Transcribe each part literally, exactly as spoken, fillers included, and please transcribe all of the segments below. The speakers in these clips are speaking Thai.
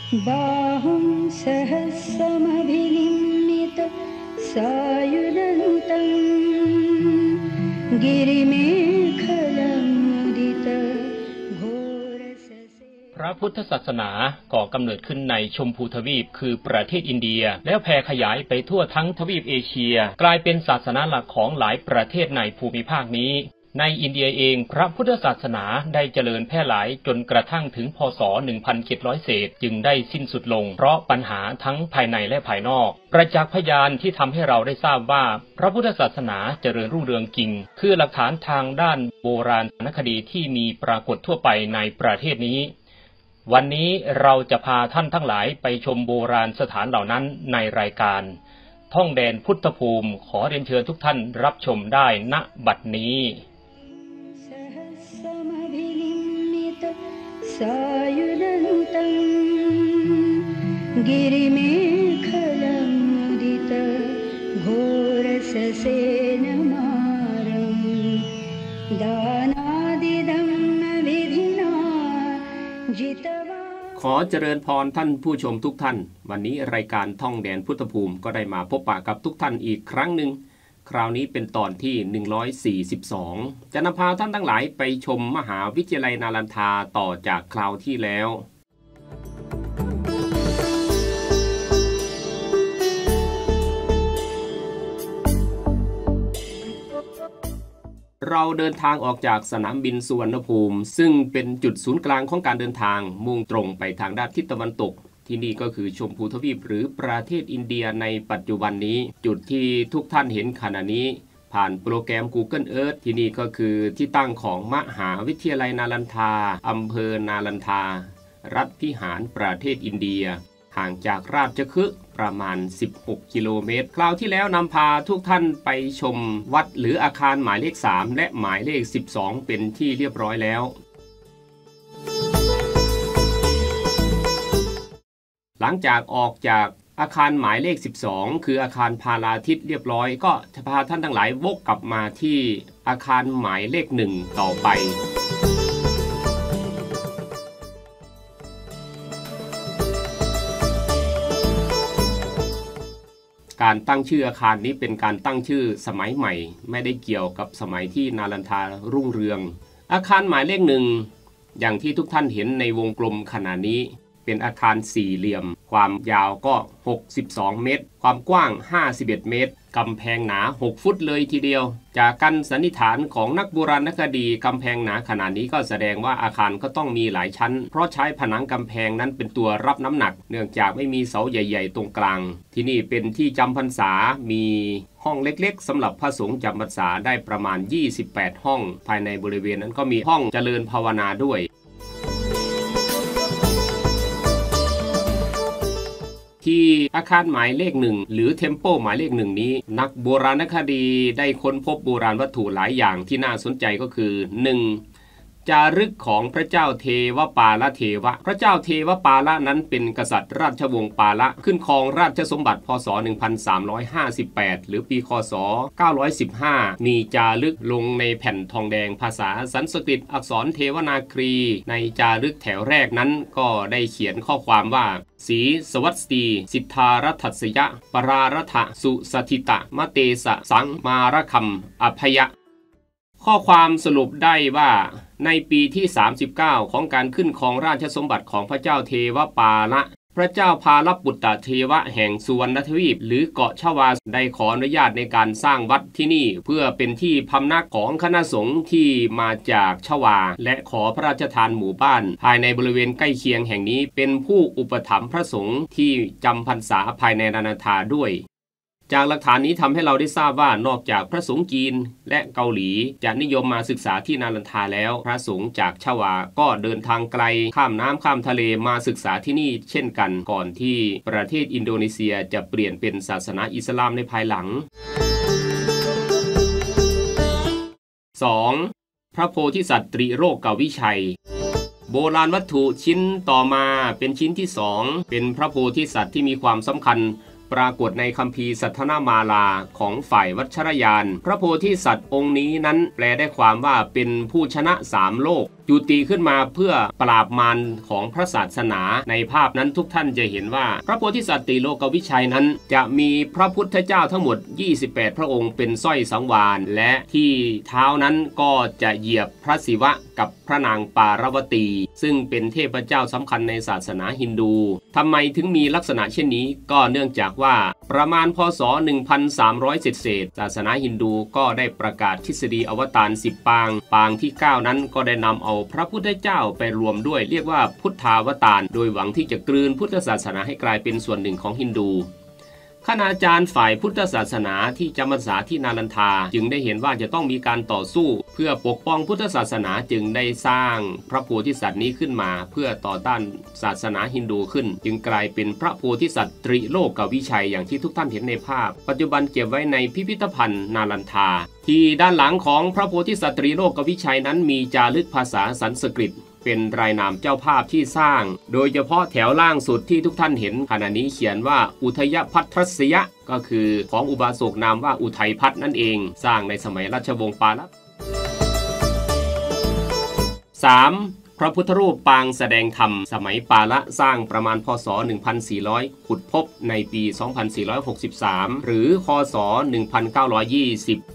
बाहुं सहस्रमभिलिम्नित सायुधन्तं गिरिमेखलमुदित घोरससे พระพุทธศาสนาก่อกำเนิดขึ้นในชมพูทวีปคือประเทศอินเดียแล้วแผ่ขยายไปทั่วทั้งทวีปเอเชียกลายเป็นศาสนาหลักของหลายประเทศในภูมิภาคนี้ในอินเดียเองพระพุทธศาสนาได้เจริญแพร่หลายจนกระทั่งถึงพ.ศ. หนึ่งพันเจ็ดร้อย เศษจึงได้สิ้นสุดลงเพราะปัญหาทั้งภายในและภายนอกประจักษ์พยานที่ทำให้เราได้ทราบว่าพระพุทธศาสนาเจริญรุ่งเรืองจริงคือหลักฐานทางด้านโบราณคดีที่มีปรากฏทั่วไปในประเทศนี้วันนี้เราจะพาท่านทั้งหลายไปชมโบราณสถานเหล่านั้นในรายการท่องแดนพุทธภูมิขอเรียนเชิญทุกท่านรับชมได้ณบัดนี้ सायुधन्तं गिरिमेखलमुदित घोरससेनमारं दानादिदं विधिना जितवा ขอเจริญพรท่านผู้ชมทุกท่านวันนี้รายการท่องแดนพุทธภูมิก็ได้มาพบปะกับทุกท่านอีกครั้งหนึ่งคราวนี้เป็นตอนที่หนึ่งร้อยสี่สิบสองจะนำพาท่านทั้งหลายไปชมมหาวิทยาลัยนาลันทาต่อจากคราวที่แล้วเราเดินทางออกจากสนามบินสุวรรณภูมิซึ่งเป็นจุดศูนย์กลางของการเดินทางมุ่งตรงไปทางด้านทิศตะวันตกที่นี่ก็คือชมพูทวีปหรือประเทศอินเดียในปัจจุบันนี้จุดที่ทุกท่านเห็นขณะนี้ผ่านโปรแกรม Google Earth ที่นี่ก็คือที่ตั้งของมหาวิทยาลัยนาลันทาอำเภอนาลันทารัฐพิหารประเทศอินเดียห่างจากราชคฤห์ประมาณสิบหกกิโลเมตรคราวที่แล้วนำพาทุกท่านไปชมวัดหรืออาคารหมายเลขสามและหมายเลขสิบสองเป็นที่เรียบร้อยแล้วหลังจากออกจากอาคารหมายเลขสิบสองคืออาคารพาราทิตเรียบร้อยก็จะพาท่านทั้งหลายวกกลับมาที่อาคารหมายเลขหนึ่งต่อไปการตั้งชื่ออาคารนี้เป็นการตั้งชื่อสมัยใหม่ไม่ได้เกี่ยวกับสมัยที่นาลันทารุ่งเรืองอาคารหมายเลขหนึ่งอย่างที่ทุกท่านเห็นในวงกลมขณะนี้เป็นอาคารสี่เหลี่ยมความยาวก็หกสิบสองเมตรความกว้างห้าสิบเอ็ดเมตรกำแพงหนาหกฟุตเลยทีเดียวจากการสันนิษฐานของนักโบราณคดีกำแพงหนาขนาดนี้ก็แสดงว่าอาคารก็ต้องมีหลายชั้นเพราะใช้ผนังกำแพงนั้นเป็นตัวรับน้ำหนักเนื่องจากไม่มีเสาใหญ่ๆตรงกลางที่นี่เป็นที่จำพรรษามีห้องเล็กๆสำหรับพระสงฆ์จำพรรษาได้ประมาณยี่สิบแปดห้องภายในบริเวณนั้นก็มีห้องเจริญภาวนาด้วยที่อาคารหมายเลขหนึ่งหรือเทมโปหมายเลขหนึ่งนี้นักโบราณคดีได้ค้นพบโบราณวัตถุหลายอย่างที่น่าสนใจก็คือ หนึ่ง จารึกของพระเจ้าเทวปาลเทวะพระเจ้าเทวปาละนั้นเป็นกษัตริย์ราชวงศ์ปาละขึ้นครองราชสมบัติพ.ศ. หนึ่งพันสามร้อยห้าสิบแปดหรือปีค.ศ. เก้าร้อยสิบห้ามีจารึกลงในแผ่นทองแดงภาษาสันสกฤตอักษรเทวนาครีในจารึกแถวแรกนั้นก็ได้เขียนข้อความว่าสีสวัสดีสิทธารัตสยะปรารัฐสุสถิตะมะเตสะสังมารคัมอภยะข้อความสรุปได้ว่าในปีที่สามสิบเก้าของการขึ้นครองราชสมบัติของพระเจ้าเทวปาละพระเจ้าพาลปุตตเทวะแห่งสุวรรณทวีปหรือเกาะชวาได้ขออนุญาตในการสร้างวัดที่นี่เพื่อเป็นที่พำนักของคณะสงฆ์ที่มาจากชวาและขอพระราชทานหมู่บ้านภายในบริเวณใกล้เคียงแห่งนี้เป็นผู้อุปถัมภ์พระสงฆ์ที่จำพรรษาภายในนาลันทาด้วยจากหลักฐานนี้ทำให้เราได้ทราบว่านอกจากพระสงฆ์จีนและเกาหลีจะนิยมมาศึกษาที่นาลันทาแล้วพระสงฆ์จากชวาก็เดินทางไกลข้ามน้ำข้ามทะเลมาศึกษาที่นี่เช่นกันก่อนที่ประเทศอินโดนีเซียจะเปลี่ยนเป็นศาสนาอิสลามในภายหลัง สอง พระโพธิสัตว์ตริโรกวิชัยโบราณวัตถุชิ้นต่อมาเป็นชิ้นที่สองเป็นพระโพธิสัตว์ที่มีความสำคัญปรากฏในคัมภีร์สัทธนามาลาของฝ่ายวัชรยานพระโพธิสัตว์องค์นี้นั้นแปลได้ความว่าเป็นผู้ชนะสามโลกจุติขึ้นมาเพื่อปราบมารของพระศาสนาในภาพนั้นทุกท่านจะเห็นว่าพระโพธิสัตว์ตรีโลกวิชัยนั้นจะมีพระพุทธเจ้าทั้งหมดยี่สิบแปดพระองค์เป็นสร้อยสังวาลและที่เท้านั้นก็จะเหยียบพระศิวะกับพระนางปารวตีซึ่งเป็นเทพเจ้าสำคัญในศาสนาฮินดูทำไมถึงมีลักษณะเช่นนี้ก็เนื่องจากว่าประมาณพ.ศ. หนึ่งพันสามร้อย เศษๆศาสนาฮินดูก็ได้ประกาศทฤษฎีอวตารสิบปางปางที่เก้านั้นก็ได้นำเอาพระพุทธเจ้าไปรวมด้วยเรียกว่าพุทธาวตารโดยหวังที่จะกลืนพุทธศาสนาให้กลายเป็นส่วนหนึ่งของฮินดูคณาจารย์ฝ่ายพุทธศาสนาที่จำพรรษาที่นาลันทาจึงได้เห็นว่าจะต้องมีการต่อสู้เพื่อปกป้องพุทธศาสนาจึงได้สร้างพระโพธิสัตว์นี้ขึ้นมาเพื่อต่อต้านศาสนาฮินดูขึ้นจึงกลายเป็นพระโพธิสัตว์ตรีโลกวิชัยอย่างที่ทุกท่านเห็นในภาพปัจจุบันเก็บไว้ในพิพิธภัณฑ์นาลันทาที่ด้านหลังของพระโพธิสัตว์ตรีโลกวิชัยนั้นมีจารึกภาษาสันสกฤตเป็นรายนามเจ้าภาพที่สร้างโดยเฉพาะแถวล่างสุดที่ทุกท่านเห็นขณะนี้เขียนว่าอุทยพัทรสยะก็คือของอุบาสกนามว่าอุทัยพัฒนั่นเองสร้างในสมัยราชวงศ์ปาละ สาม. พระพุทธรูปปางแสดงธรรมสมัยปาละสร้างประมาณพ.ศ. หนึ่งพันสี่ร้อยขุดพบในปี สองพันสี่ร้อยหกสิบสาม หรือค.ศ. หนึ่งพันเก้าร้อยยี่สิบ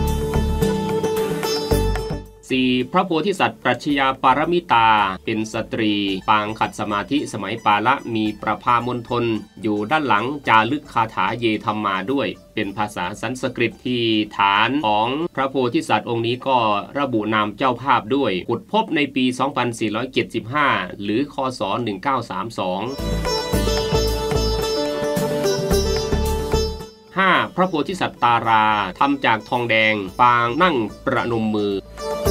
สี่. พระโพธิสัตว์ปรัชญาปารมิตาเป็นสตรีปางขัดสมาธิสมัยปาละมีประภามณฑลอยู่ด้านหลังจารึกคาถาเยธรรมาด้วยเป็นภาษาสันสกฤตที่ฐานของพระโพธิสัตว์องค์นี้ก็ระบุนามเจ้าภาพด้วยขุดพบในปี สองพันสี่ร้อยเจ็ดสิบห้า หรือค.ศ. หนึ่งพันเก้าร้อยสามสิบสอง ห้า. พระโพธิสัตว์ตาราทำจากทองแดงปางนั่งประนมมือ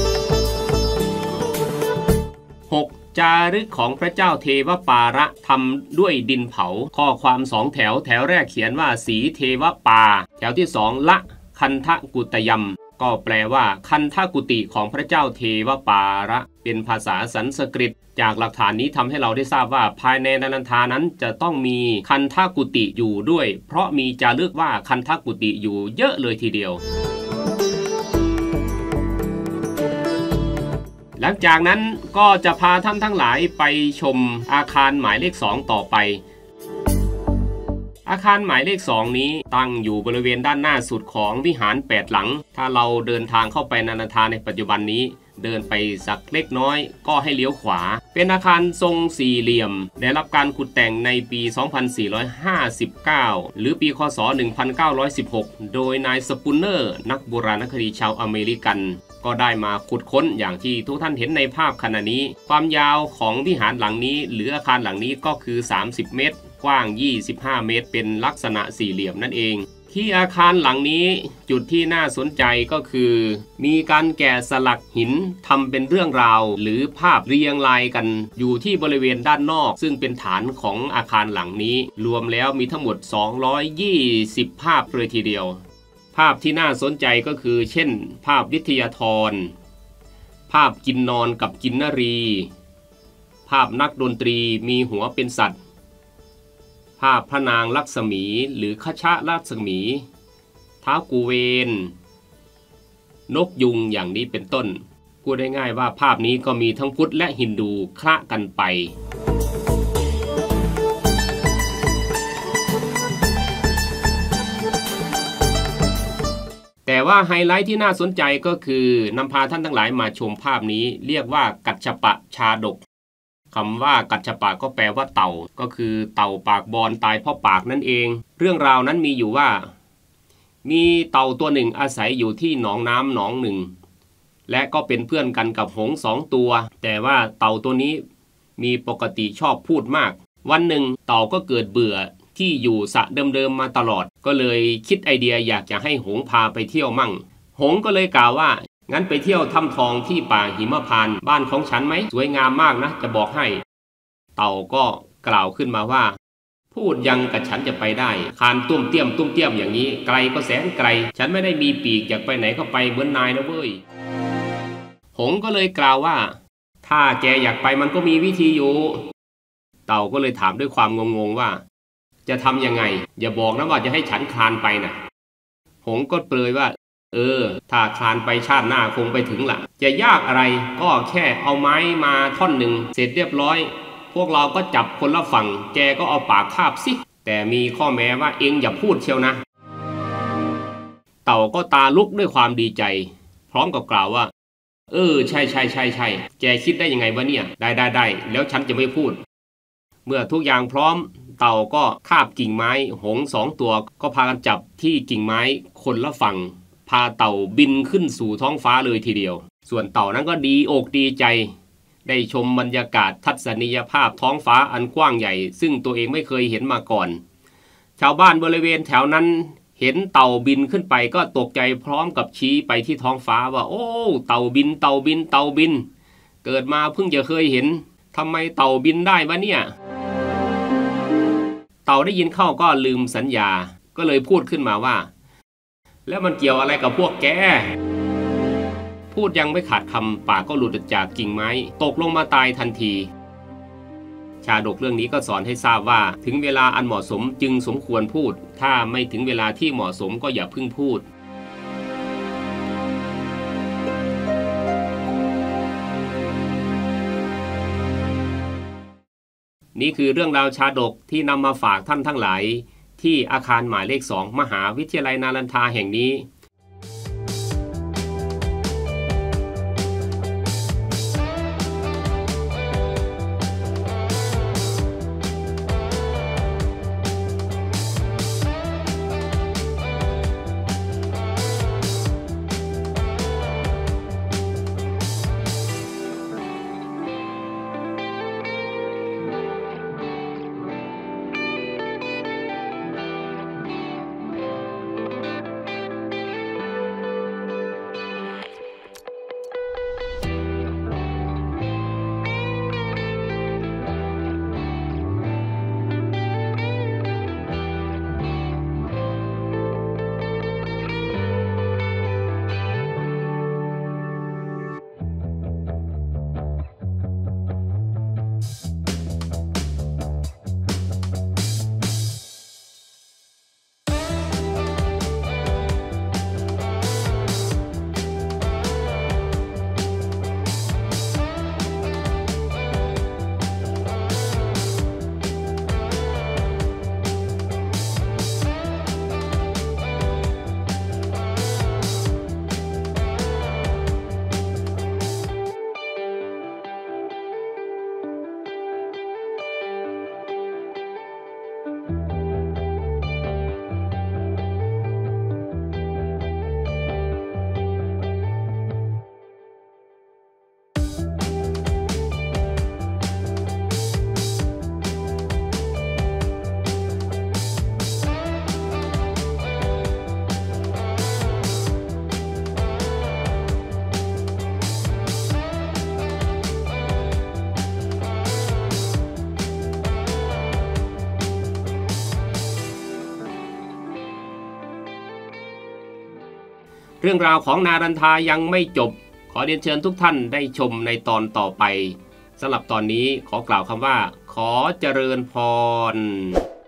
หก. จารึกของพระเจ้าเทวปาระทำด้วยดินเผาข้อความสองแถวแถวแรกเขียนว่าสีเทวปาแถวที่สองละคันทกุตยัมก็แปลว่าคันทกุติของพระเจ้าเทวปาระเป็นภาษาสันสกฤตจากหลักฐานนี้ทำให้เราได้ทราบว่าภายในนาลันทานั้นจะต้องมีคันทกุติอยู่ด้วยเพราะมีจารึกว่าคันทกุติอยู่เยอะเลยทีเดียวหลังจากนั้นก็จะพาท่านทั้งหลายไปชมอาคารหมายเลขสองต่อไปอาคารหมายเลขสองนี้ตั้งอยู่บริเวณด้านหน้าสุดของวิหารแปดหลังถ้าเราเดินทางเข้าไปนาลันทาในปัจจุบันนี้เดินไปสักเล็กน้อยก็ให้เลี้ยวขวาเป็นอาคารทรงสี่เหลี่ยมได้รับการขุดแต่งในปี สองพันสี่ร้อยห้าสิบเก้า หรือปีค.ศ. หนึ่งพันเก้าร้อยสิบหก โดยนายสปูนเนอร์นักโบราณคดีชาวอเมริกันก็ได้มาขุดค้นอย่างที่ทุกท่านเห็นในภาพขณะนี้ความยาวของวิหารหลังนี้หรืออาคารหลังนี้ก็คือสามสิบเมตรกว้างยี่สิบห้าเมตรเป็นลักษณะสี่เหลี่ยมนั่นเองที่อาคารหลังนี้จุดที่น่าสนใจก็คือมีการแกะสลักหินทำเป็นเรื่องราวหรือภาพเรียงรายกันอยู่ที่บริเวณด้านนอกซึ่งเป็นฐานของอาคารหลังนี้รวมแล้วมีทั้งหมดสองร้อยยี่สิบภาพเลยทีเดียวภาพที่น่าสนใจก็คือเช่นภาพวิทยาธรภาพกินนอนกับกินนรีภาพนักดนตรีมีหัวเป็นสัตว์ภาพพระนางลักษมีหรือคชะลักษมีท้าวกุเวนนกยุงอย่างนี้เป็นต้นพูดได้ง่ายว่าภาพนี้ก็มีทั้งพุทธและฮินดูคละกันไปแต่ว่าไฮไลท์ที่น่าสนใจก็คือนำพาท่านทั้งหลายมาชมภาพนี้เรียกว่ากัจฉปะชาดกคำว่ากัจฉปะก็แปลว่าเต่าก็คือเต่าปากบอนตายเพราะปากนั่นเองเรื่องราวนั้นมีอยู่ว่ามีเต่าตัวหนึ่งอาศัยอยู่ที่หนองน้ำหนองหนึ่งและก็เป็นเพื่อนกันกับหงส์สองตัวแต่ว่าเต่าตัวนี้มีปกติชอบพูดมากวันหนึ่งเต่าก็เกิดเบื่อที่อยู่สระเดิมๆมาตลอดก็เลยคิดไอเดียอยากจะให้หงส์พาไปเที่ยวมั่งหงส์ก็เลยกล่าวว่างั้นไปเที่ยวถ้ำทองที่ป่าหิมพานต์บ้านของฉันไหมสวยงามมากนะจะบอกให้เต่าก็กล่าวขึ้นมาว่าพูดยังกับฉันจะไปได้คานตุ้มเตี้ยมตุ้มเตี้ยมอย่างนี้ไกลก็แสนไกลฉันไม่ได้มีปีกอยากไปไหนก็ไปเหมือนนายนะเว้ยหงส์ก็เลยกล่าวว่าถ้าแกอยากไปมันก็มีวิธีอยู่เต่าก็เลยถามด้วยความงงๆว่าจะทำยังไงอย่าบอกนะว่าจะให้ฉันคลานไปนะหงส์ก็เปรยว่าเออถ้าคลานไปชาติหน้าคงไปถึงละจะยากอะไรก็แค่เอาไม้มาท่อนหนึ่งเสร็จเรียบร้อยพวกเราก็จับคนละฝั่งแกก็เอาปากคาบสิแต่มีข้อแม้ว่าเองอย่าพูดเชียวนะเต่าก็ตาลุกด้วยความดีใจพร้อมกับกล่าวว่าเออใช่ใช่ใช่ใช่แกคิดได้ยังไงวะเนี่ยได้ได้ได้แล้วฉันจะไม่พูดเมื่อทุกอย่างพร้อมเต่าก็คาบกิ่งไม้หงส์สองตัวก็พากันจับที่กิ่งไม้คนละฝั่งพาเต่าบินขึ้นสู่ท้องฟ้าเลยทีเดียวส่วนเต่านั้นก็ดีอกดีใจได้ชมบรรยากาศทัศนียภาพท้องฟ้าอันกว้างใหญ่ซึ่งตัวเองไม่เคยเห็นมาก่อนชาวบ้านบริเวณแถวนั้นเห็นเต่าบินขึ้นไปก็ตกใจพร้อมกับชี้ไปที่ท้องฟ้าว่าโอ้เต่าบินเต่าบินเต่าบินเกิดมาเพิ่งจะเคยเห็นทำไมเต่าบินได้วะเนี่ยเต่าได้ยินเข้าก็ลืมสัญญาก็เลยพูดขึ้นมาว่าแล้วมันเกี่ยวอะไรกับพวกแกพูดยังไม่ขาดคำปากก็หลุดจากกิ่งไม้ตกลงมาตายทันทีชาดกเรื่องนี้ก็สอนให้ทราบว่าถึงเวลาอันเหมาะสมจึงสมควรพูดถ้าไม่ถึงเวลาที่เหมาะสมก็อย่าเพิ่งพูดนี่คือเรื่องราวชาดกที่นำมาฝากท่านทั้งหลายที่อาคารหมายเลขสองมหาวิทยาลัยนารันทาแห่งนี้เรื่องราวของนารันทายังไม่จบขอเรียนเชิญทุกท่านได้ชมในตอนต่อไปสำหรับตอนนี้ขอกล่าวคำว่าขอเจริญพร